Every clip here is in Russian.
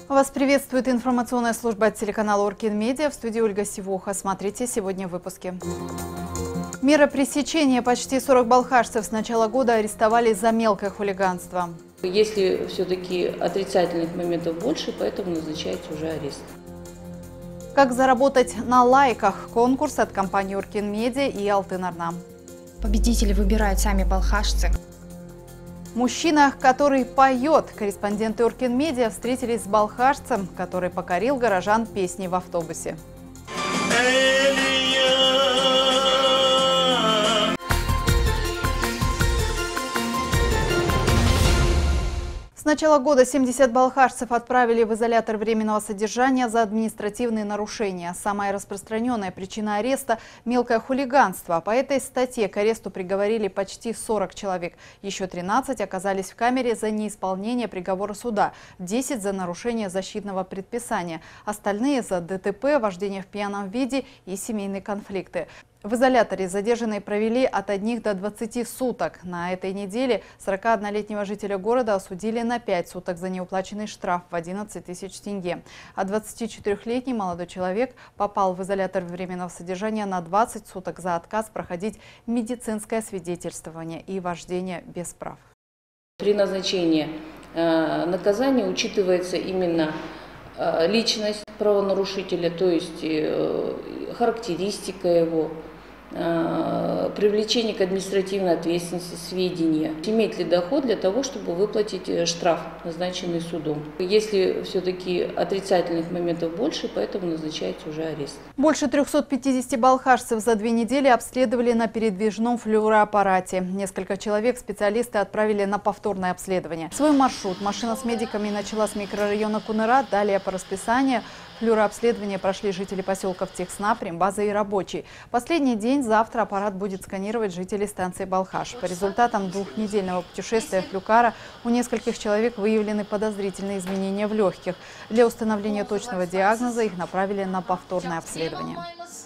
Вас приветствует информационная служба телеканала Оркин Медиа. В студии Ольга Сивоха. Смотрите сегодня в выпуске. Мера пресечения: почти 40 балхашцев с начала года арестовали за мелкое хулиганство. Если все-таки отрицательных моментов больше, поэтому назначается уже арест. Как заработать на лайках? Конкурс от компании Оркин Медиа и Алтын-Арнам. Победители выбирают сами балхашцы. Мужчина, который поет. Корреспонденты Оркин Медиа встретились с балхашцем, который покорил горожан песней в автобусе. С начала года 70 балхашцев отправили в изолятор временного содержания за административные нарушения. Самая распространенная причина ареста – мелкое хулиганство. По этой статье к аресту приговорили почти 40 человек. Еще 13 оказались в камере за неисполнение приговора суда, 10 за нарушение защитного предписания, остальные за ДТП, вождение в пьяном виде и семейные конфликты. В изоляторе задержанные провели от 1 до 20 суток. На этой неделе 41-летнего жителя города осудили на 5 суток за неуплаченный штраф в 11 тысяч тенге. А 24-летний молодой человек попал в изолятор временного содержания на 20 суток за отказ проходить медицинское свидетельствование и вождение без прав. При назначении наказания учитывается именно личность правонарушителя, то есть характеристика его, привлечение к административной ответственности, сведения, имеет ли доход для того, чтобы выплатить штраф, назначенный судом. Если все-таки отрицательных моментов больше, поэтому назначается уже арест. Больше 350 балхашцев за 2 недели обследовали на передвижном флюороаппарате. Несколько человек специалисты отправили на повторное обследование. Свой маршрут машина с медиками начала с микрорайона Кунера. Далее по расписанию флюорообследование прошли жители поселков Техсна, Примбаза и Рабочий. Последний день завтра аппарат будет сканировать жителей станции Балхаш. По результатам двухнедельного путешествия флюкара у нескольких человек выявлены подозрительные изменения в легких. Для установления точного диагноза их направили на повторное обследование.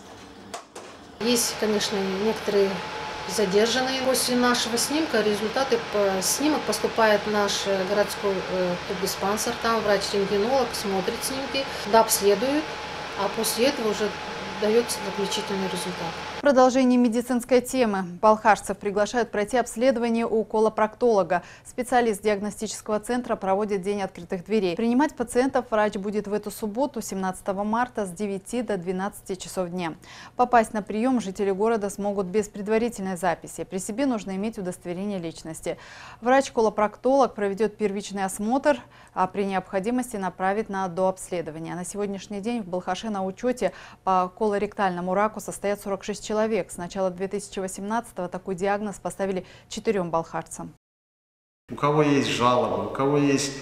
Есть, конечно, некоторые задержанные. После нашего снимка результаты снимок поступает в наш городской диспансер. Там врач-рентгенолог смотрит снимки, обследует, а после этого уже дается заключительный результат. В продолжении медицинской темы балхашцев приглашают пройти обследование у колопроктолога. Специалист диагностического центра проводит день открытых дверей. Принимать пациентов врач будет в эту субботу, 17 марта, с 9 до 12 часов дня. Попасть на прием жители города смогут без предварительной записи. При себе нужно иметь удостоверение личности. Врач-колопроктолог проведет первичный осмотр, а при необходимости направит на дообследование. На сегодняшний день в Балхаше на учете по колоректальному раку состоят 46 человек. С начала 2018-го такой диагноз поставили 4 балхашцам. У кого есть жалобы, у кого есть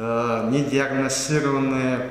недиагностированные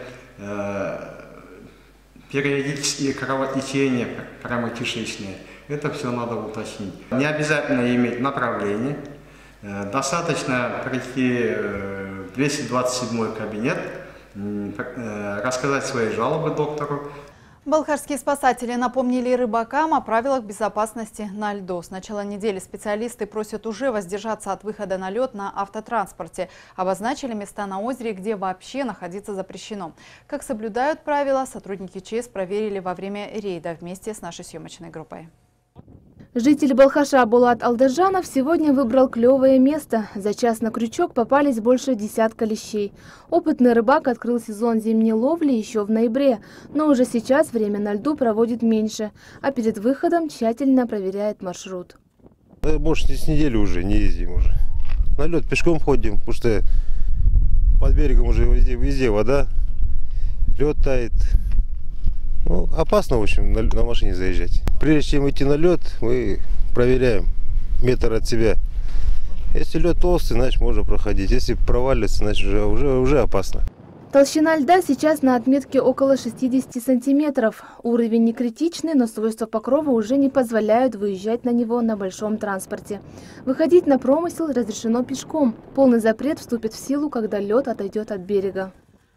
периодические кровотечения прямокишечные, это все надо уточнить. Не обязательно иметь направление, достаточно прийти в 227 кабинет, рассказать свои жалобы доктору. Балхашские спасатели напомнили рыбакам о правилах безопасности на льду. С начала недели специалисты просят уже воздержаться от выхода на лед на автотранспорте. Обозначили места на озере, где вообще находиться запрещено. Как соблюдают правила, сотрудники ЧС проверили во время рейда вместе с нашей съемочной группой. Житель Балхаша Булат Алдержанов сегодня выбрал клевое место. За час на крючок попались больше десятка лещей. Опытный рыбак открыл сезон зимней ловли еще в ноябре, но уже сейчас время на льду проводит меньше, а перед выходом тщательно проверяет маршрут. Может, с недели уже не ездим уже. На лед пешком ходим, потому что под берегом уже везде вода, лед тает. Ну, опасно, в общем, на машине заезжать. Прежде чем идти на лед, мы проверяем метр от себя. Если лед толстый, значит можно проходить. Если провалится, значит уже опасно. Толщина льда сейчас на отметке около 60 сантиметров. Уровень не критичный, но свойства покрова уже не позволяют выезжать на него на большом транспорте. Выходить на промысел разрешено пешком. Полный запрет вступит в силу, когда лед отойдет от берега.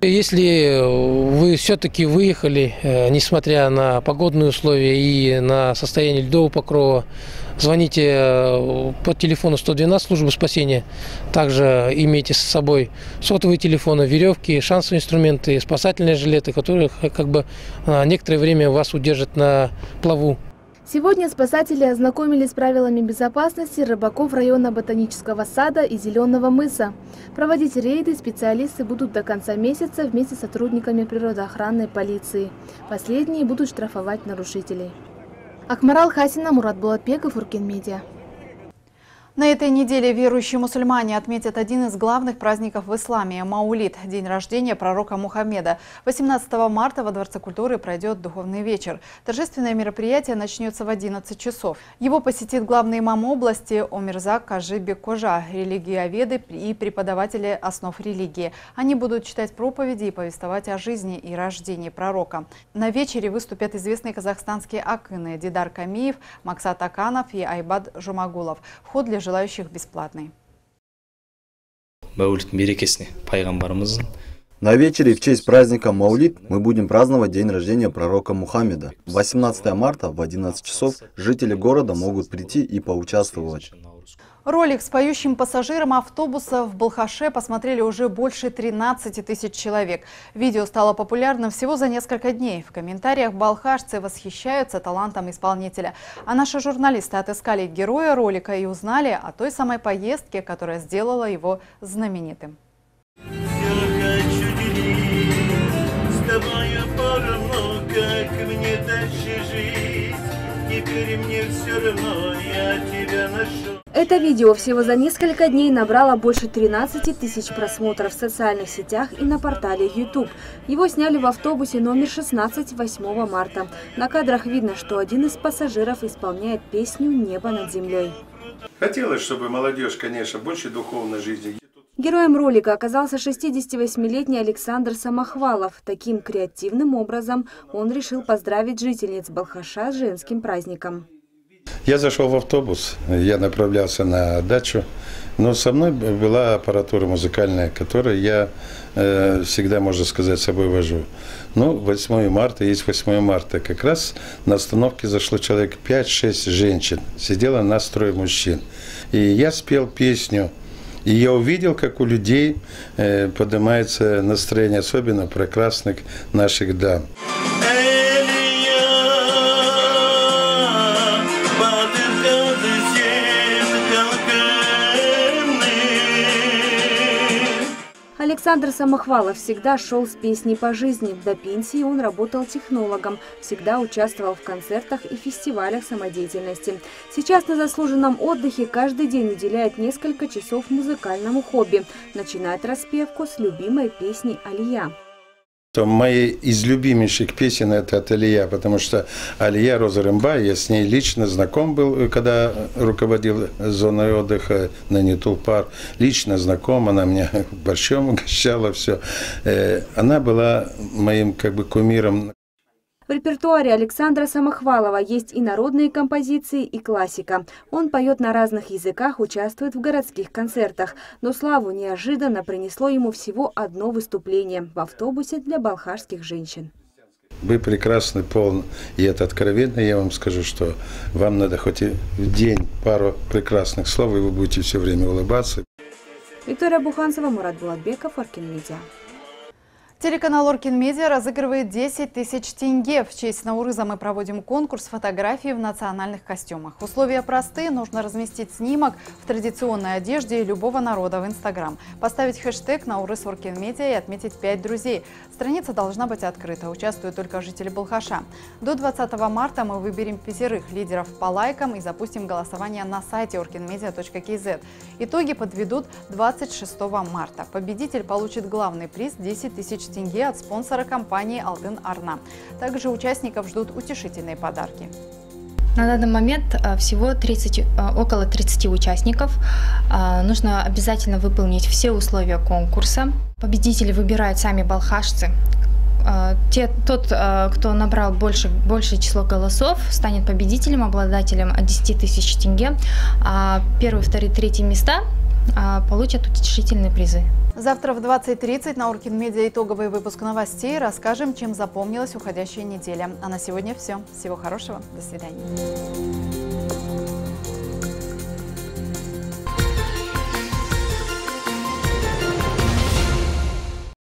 Если вы все-таки выехали, несмотря на погодные условия и на состояние льдового покрова, звоните по телефону 112 службы спасения. Также имейте с собой сотовые телефоны, веревки, шансовые инструменты, спасательные жилеты, которые некоторое время вас удержат на плаву. Сегодня спасатели ознакомились с правилами безопасности рыбаков района Ботанического сада и Зеленого мыса. Проводить рейды специалисты будут до конца месяца вместе с сотрудниками природоохранной полиции. Последние будут штрафовать нарушителей. Акмарал Хасина, Мурат Булатбеков, Уркинмедиа. На этой неделе верующие мусульмане отметят один из главных праздников в исламе – Маулид – день рождения пророка Мухаммеда. 18 марта во Дворце культуры пройдет духовный вечер. Торжественное мероприятие начнется в 11 часов. Его посетит главный имам области Омирзак Кажибек Кожа, религиоведы и преподаватели основ религии. Они будут читать проповеди и повествовать о жизни и рождении пророка. На вечере выступят известные казахстанские акыны Дидар Камиев, Максат Аканов и Айбад Жумагулов. Вход для желающих бесплатный. На вечере в честь праздника Маулид мы будем праздновать день рождения пророка Мухаммеда. 18 марта в 11 часов жители города могут прийти и поучаствовать. Ролик с поющим пассажиром автобуса в Балхаше посмотрели уже больше 13 тысяч человек. Видео стало популярным всего за несколько дней. В комментариях балхашцы восхищаются талантом исполнителя. А наши журналисты отыскали героя ролика и узнали о той самой поездке, которая сделала его знаменитым. Это видео всего за несколько дней набрало больше 13 тысяч просмотров в социальных сетях и на портале YouTube. Его сняли в автобусе номер 16 8 марта. На кадрах видно, что один из пассажиров исполняет песню «Небо над землей». Хотелось, чтобы молодежь, конечно, больше духовной жизни. Героем ролика оказался 68-летний Александр Самохвалов. Таким креативным образом он решил поздравить жительниц Балхаша с женским праздником. Я зашел в автобус, я направлялся на дачу, но со мной была аппаратура музыкальная, которую я всегда, можно сказать, с собой вожу. Ну, 8 марта, есть 8 марта. Как раз на остановке зашло человек 5-6 женщин, сидело нас 3 мужчин. И я спел песню. И я увидел, как у людей поднимается настроение, особенно прекрасных наших дам. Александр Самохвалов всегда шел с песней по жизни. До пенсии он работал технологом, всегда участвовал в концертах и фестивалях самодеятельности. Сейчас на заслуженном отдыхе каждый день уделяет несколько часов музыкальному хобби. Начинает распевку с любимой песни «Алия». Мои из любимейших песен это от Алия, потому что Алия Роза Рымбай, я с ней лично знаком был, когда руководил зоной отдыха на Нитулпар. Лично знаком, она меня борщом угощала, все. Она была моим кумиром. В репертуаре Александра Самохвалова есть и народные композиции, и классика. Он поет на разных языках, участвует в городских концертах. Но славу неожиданно принесло ему всего одно выступление в автобусе для балхашских женщин. Вы прекрасны, полны, и это откровенно. Я вам скажу, что вам надо хоть и в день пару прекрасных слов, и вы будете все время улыбаться. Виктория Буханцева, Мурат Булатбеков, Уркинмедиа. Телеканал Уркинмедиа разыгрывает 10 тысяч тенге. В честь Наурыза мы проводим конкурс фотографий в национальных костюмах. Условия простые. Нужно разместить снимок в традиционной одежде любого народа в Инстаграм. Поставить хэштег Наурыз Уркинмедиа и отметить 5 друзей. Страница должна быть открыта. Участвуют только жители Балхаша. До 20 марта мы выберем 5 лидеров по лайкам и запустим голосование на сайте urkinmedia.kz. Итоги подведут 26 марта. Победитель получит главный приз – 10 тысяч тенге от спонсора компании «Алтын Арна». Также участников ждут утешительные подарки. На данный момент всего около 30 участников. Нужно обязательно выполнить все условия конкурса. Победители выбирают сами балхашцы. Тот, кто набрал большее число голосов, станет победителем, обладателем 10 тысяч тенге. А 1, 2, 3 места получат утешительные призы. Завтра в 20:30 на Оркин Медиа итоговый выпуск новостей. Расскажем, чем запомнилась уходящая неделя. А на сегодня все. Всего хорошего. До свидания.